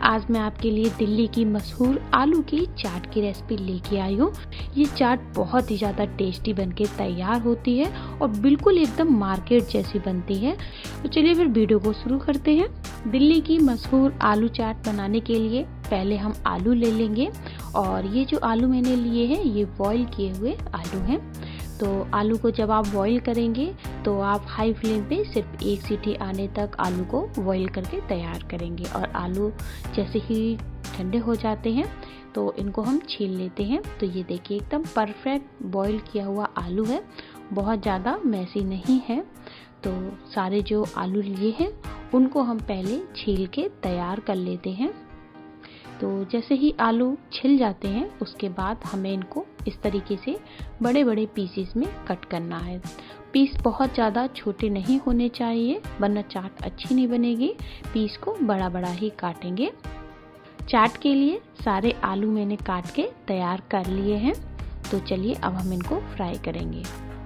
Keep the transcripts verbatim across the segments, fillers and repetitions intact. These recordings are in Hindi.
आज मैं आपके लिए दिल्ली की मशहूर आलू की चाट की रेसिपी लेके आई हूँ। ये चाट बहुत ही ज़्यादा टेस्टी बनके तैयार होती है और बिल्कुल एकदम मार्केट जैसी बनती है। तो चलिए फिर वीडियो को शुरू करते हैं। दिल्ली की मशहूर आलू चाट बनाने के लिए पहले हम आलू ले लेंगे और ये जो आलू मैंने लिए हैं ये बॉईल किए हुए आलू हैं। तो आलू को जब आप बॉईल करेंगे तो आप हाई फ्लेम पे सिर्फ एक सीटी आने तक आलू को बॉईल करके तैयार करेंगे और आलू जैसे ही ठंडे हो जाते हैं तो इनको हम छील लेते हैं। तो ये देखिए एकदम परफेक्ट बॉईल किया हुआ आलू है, बहुत ज़्यादा मैसी नहीं है। तो सारे जो आलू लिए हैं उनको हम पहले छील के तैयार कर लेते हैं। तो जैसे ही आलू छिल जाते हैं उसके बाद हमें इनको इस तरीके से बड़े बड़े पीसेस में कट करना है। पीस बहुत ज़्यादा छोटे नहीं होने चाहिए वरना चाट अच्छी नहीं बनेगी। पीस को बड़ा बड़ा ही काटेंगे। चाट के लिए सारे आलू मैंने काट के तैयार कर लिए हैं। तो चलिए अब हम इनको फ्राई करेंगे।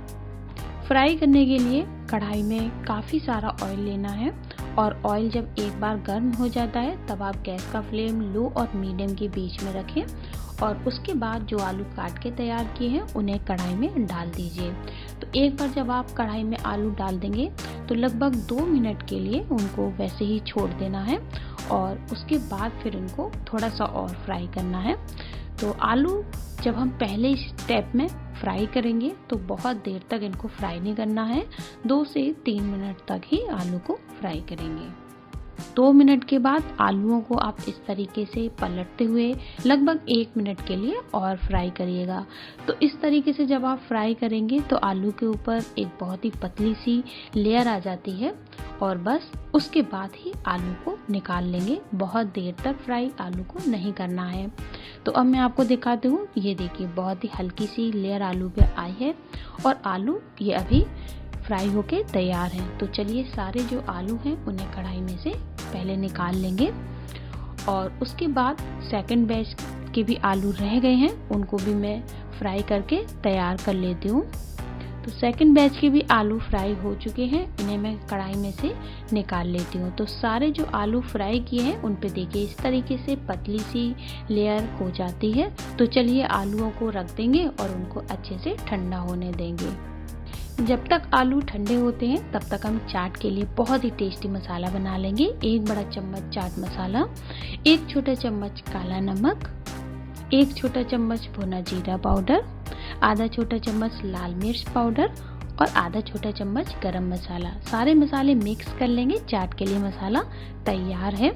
फ्राई करने के लिए कढ़ाई में काफ़ी सारा ऑयल लेना है और ऑयल जब एक बार गर्म हो जाता है तब आप गैस का फ्लेम लो और मीडियम के बीच में रखें और उसके बाद जो आलू काट के तैयार किए हैं उन्हें कढ़ाई में डाल दीजिए। तो एक बार जब आप कढ़ाई में आलू डाल देंगे तो लगभग दो मिनट के लिए उनको वैसे ही छोड़ देना है और उसके बाद फिर इनको थोड़ा सा और फ्राई करना है। तो आलू जब हम पहले स्टेप में फ्राई करेंगे तो बहुत देर तक इनको फ्राई नहीं करना है, दो से तीन मिनट तक ही आलू को फ्राई करेंगे। दो मिनट के बाद आलूओं को आप इस तरीके से पलटते हुए लगभग एक मिनट के लिए और फ्राई करिएगा। तो इस तरीके से जब आप फ्राई करेंगे तो आलू के ऊपर एक बहुत ही पतली सी लेयर आ जाती है और बस उसके बाद ही आलू को निकाल लेंगे। बहुत देर तक फ्राई आलू को नहीं करना है। तो अब मैं आपको दिखाती हूँ। ये देखिए बहुत ही हल्की सी लेयर आलू पे आई है और आलू ये अभी फ्राई होके तैयार हैं। तो चलिए सारे जो आलू हैं उन्हें कढ़ाई में से पहले निकाल लेंगे और उसके बाद सेकंड बैच के भी आलू रह गए हैं उनको भी मैं फ्राई करके तैयार कर लेती हूँ। तो सेकंड बैच के भी आलू फ्राई हो चुके हैं, इन्हें मैं कढ़ाई में से निकाल लेती हूँ। तो सारे जो आलू फ्राई किए हैं उन पे देखिए इस तरीके से पतली सी लेयर हो जाती है। तो चलिए आलूओं को रख देंगे और उनको अच्छे से ठंडा होने देंगे। जब तक आलू ठंडे होते हैं तब तक हम चाट के लिए बहुत ही टेस्टी मसाला बना लेंगे। एक बड़ा चम्मच चाट मसाला, एक छोटा चम्मच काला नमक, एक छोटा चम्मच भुना जीरा पाउडर, आधा छोटा चम्मच लाल मिर्च पाउडर और आधा छोटा चम्मच गरम मसाला। सारे मसाले मिक्स कर लेंगे। चाट के लिए मसाला तैयार है।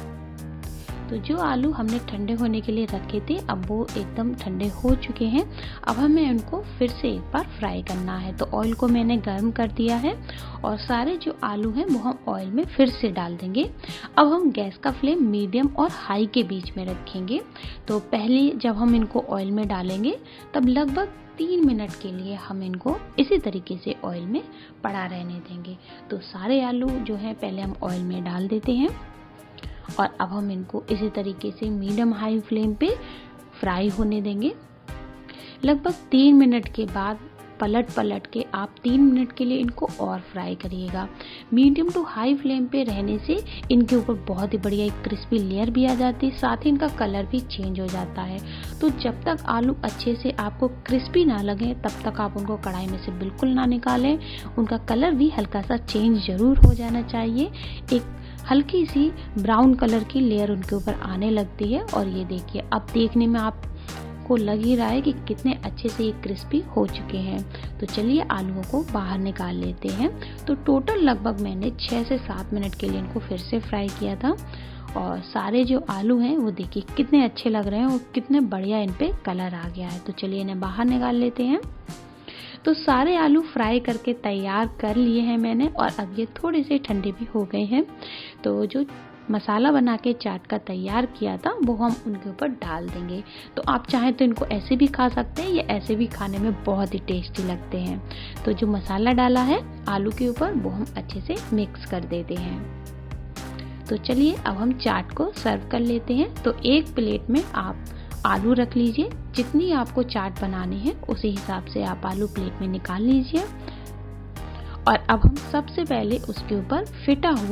तो जो आलू हमने ठंडे होने के लिए रखे थे अब वो एकदम ठंडे हो चुके हैं। अब हमें उनको फिर से एक बार फ्राई करना है। तो ऑयल को मैंने गर्म कर दिया है और सारे जो आलू हैं वो हम ऑयल में फिर से डाल देंगे। अब हम गैस का फ्लेम मीडियम और हाई के बीच में रखेंगे। तो पहले जब हम इनको ऑयल में डालेंगे तब लगभग तीन मिनट के लिए हम इनको इसी तरीके से ऑयल में पड़ा रहने देंगे। तो सारे आलू जो है पहले हम ऑयल में डाल देते हैं और अब हम इनको इसी तरीके से मीडियम हाई फ्लेम पे फ्राई होने देंगे। लगभग तीन मिनट के बाद पलट पलट के आप तीन मिनट के लिए इनको और फ्राई करिएगा। मीडियम टू हाई फ्लेम पे रहने से इनके ऊपर बहुत ही बढ़िया एक क्रिस्पी लेयर भी आ जाती है, साथ ही इनका कलर भी चेंज हो जाता है। तो जब तक आलू अच्छे से आपको क्रिस्पी ना लगे तब तक आप उनको कढ़ाई में से बिल्कुल ना निकालें। उनका कलर भी हल्का सा चेंज जरूर हो जाना चाहिए। एक हल्की सी ब्राउन कलर की लेयर उनके ऊपर आने लगती है और ये देखिए अब देखने में आपको लग ही रहा है कि कितने अच्छे से ये क्रिस्पी हो चुके हैं। तो चलिए आलूओं को बाहर निकाल लेते हैं। तो टोटल लगभग मैंने छः से सात मिनट के लिए इनको फिर से फ्राई किया था और सारे जो आलू हैं वो देखिए कितने अच्छे लग रहे हैं और कितने बढ़िया इन पे कलर आ गया है। तो चलिए इन्हें बाहर निकाल लेते हैं। तो सारे आलू फ्राई करके तैयार कर लिए हैं मैंने और अब ये थोड़े से ठंडे भी हो गए हैं। तो जो मसाला बना के चाट का तैयार किया था वो हम उनके ऊपर डाल देंगे। तो आप चाहें तो इनको ऐसे भी खा सकते हैं या ऐसे भी खाने में बहुत ही टेस्टी लगते हैं। तो जो मसाला डाला है आलू के ऊपर वो हम अच्छे से मिक्स कर देते हैं। तो चलिए अब हम चाट को सर्व कर लेते हैं। तो एक प्लेट में आप आलू रख लीजिए, जितनी आपको चाट बनानी है उसी हिसाब से आप आलू प्लेट में निकाल लीजिए और अब हम सबसे पहले उसके ऊपर फिटा हुआ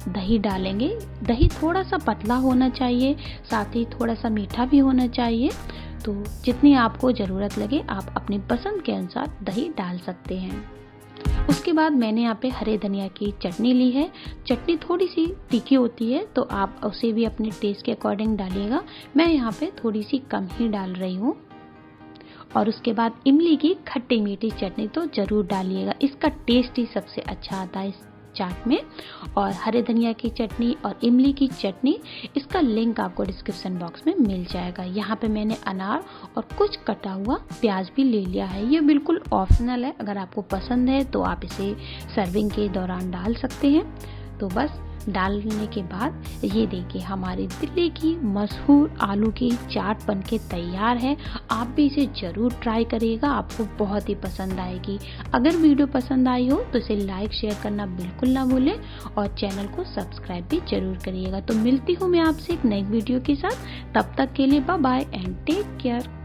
दही डालेंगे। दही थोड़ा सा पतला होना चाहिए, साथ ही थोड़ा सा मीठा भी होना चाहिए। तो जितनी आपको ज़रूरत लगे आप अपनी पसंद के अनुसार दही डाल सकते हैं। उसके बाद मैंने यहाँ पे हरे धनिया की चटनी ली है। चटनी थोड़ी सी तीखी होती है तो आप उसे भी अपने टेस्ट के अकॉर्डिंग डालिएगा। मैं यहाँ पे थोड़ी सी कम ही डाल रही हूँ। और उसके बाद इमली की खट्टी मीठी चटनी तो ज़रूर डालिएगा, इसका टेस्ट ही सबसे अच्छा आता है इस चाट में। और हरे धनिया की चटनी और इमली की चटनी, इसका लिंक आपको डिस्क्रिप्शन बॉक्स में मिल जाएगा। यहाँ पे मैंने अनार और कुछ कटा हुआ प्याज भी ले लिया है। ये बिल्कुल ऑप्शनल है, अगर आपको पसंद है तो आप इसे सर्विंग के दौरान डाल सकते हैं। तो बस डालने के बाद ये देखिए हमारी दिल्ली की मशहूर आलू की चाट बनके तैयार है। आप भी इसे ज़रूर ट्राई करिएगा, आपको बहुत ही पसंद आएगी। अगर वीडियो पसंद आई हो तो इसे लाइक शेयर करना बिल्कुल ना भूलें और चैनल को सब्सक्राइब भी जरूर करिएगा। तो मिलती हूँ मैं आपसे एक नई वीडियो के साथ, तब तक के लिए bye bye and take care.